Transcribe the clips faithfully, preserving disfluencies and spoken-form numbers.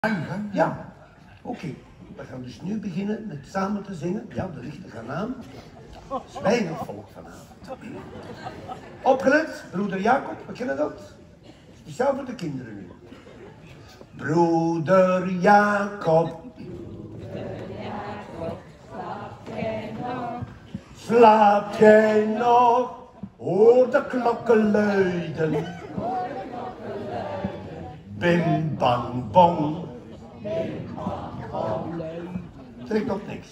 Ja, oké. Okay. We gaan dus nu beginnen met samen te zingen. Ja, de lichten gaan aan. Er is weinig volk vanavond. Opgelet, broeder Jacob, we kennen dat. Speciaal voor de kinderen nu. Broeder Jacob. Slaapt jij nog? Hoor de klokken luiden. Bim bang bong. Trekt op niks.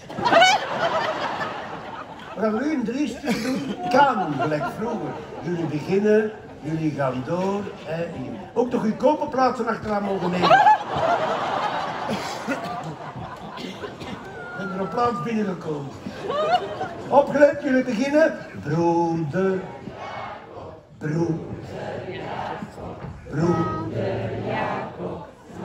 We gaan nu een driestuk doen. Kanon, gelijk vroeger. Jullie beginnen, jullie gaan door. Eh, ook de goedkope plaatsen achteraan mogen nemen. En er een plaats binnengekomen. Opgelet, jullie beginnen. Broeder. Broeder. Broeder Jacob.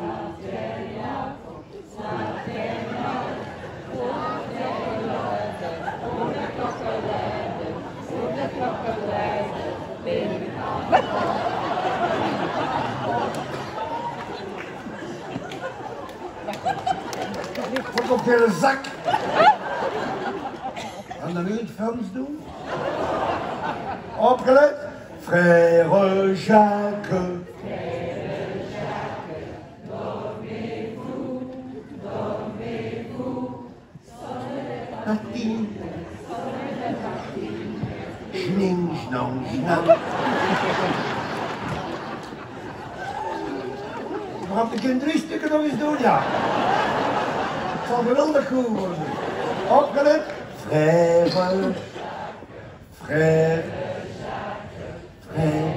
Wat op je zak? Gaan we nu het Frans doen? Opgelet? Frère Jacques. Martin. Schning, schnang, schnang. We gaan de drie stukken nog eens doen, ja. Het zal geweldig goed worden. Opgelet. Frère. Frère. Frère.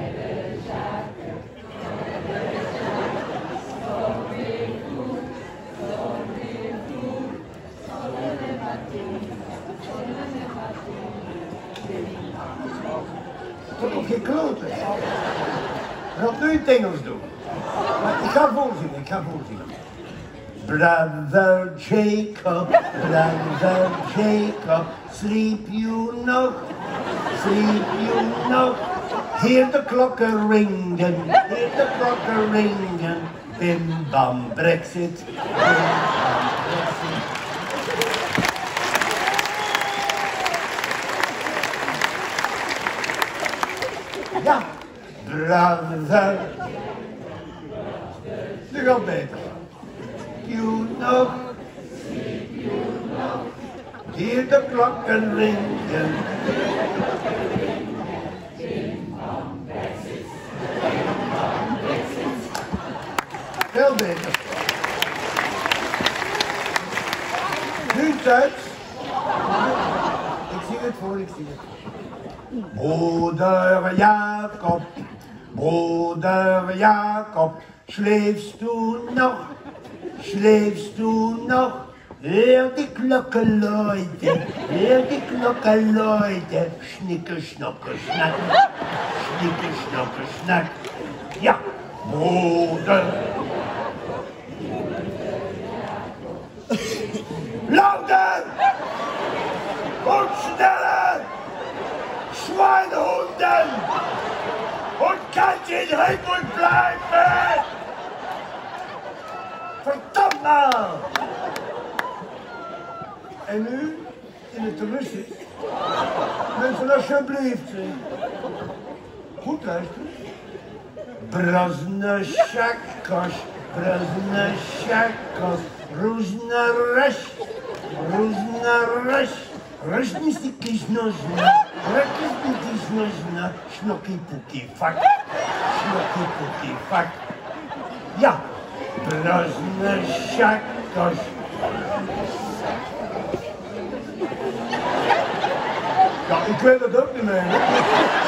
Tot op geen kloten. We gaan nu in het Engels doen. Maar ik ga voorzingen, ik ga voorzingen. Brother Jacob, brother Jacob, sleep you nog, sleep you nog. Hear the klokken ringen, hear the klokken ringen. Bim bam Brexit, bim bam Brexit. Ja, brother. Nu gaat beter. You know, hear the klokken ringen. Veel beter. Nu thuis. Ik zie het voor, ik zie het. Broeder Jacob, Broeder Jacob, schläfst du noch, schläfst du noch? Hör die Glocken läuten, hör die Glocken läuten, schnicke, schnocke, schnack, schnicke, schnocke, schnack. Ja, Broeder. Lauter und schneller! Schweinehunden! Und kann in Himmel bleiben! Verdammt nou! En nu, in het Russisch. Mensen, alsjeblieft. Goed luisteren. Brazne shakos, brazne shakos, ruzna rush, ruzna rush. Рожнистики нужно, ракетники нужно, шноки-пуки, факт, шноки-пуки, факт. Ja, brozne шакош. Ja, ik weet het ook niet meer.